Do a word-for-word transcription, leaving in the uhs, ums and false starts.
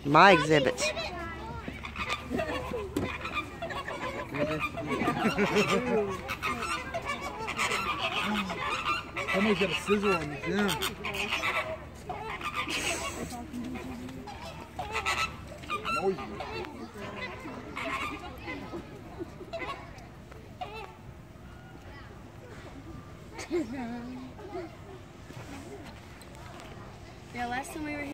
My exhibits. Somebody's got a sizzle on me. Yeah. Noisy. Yeah, last time we were here.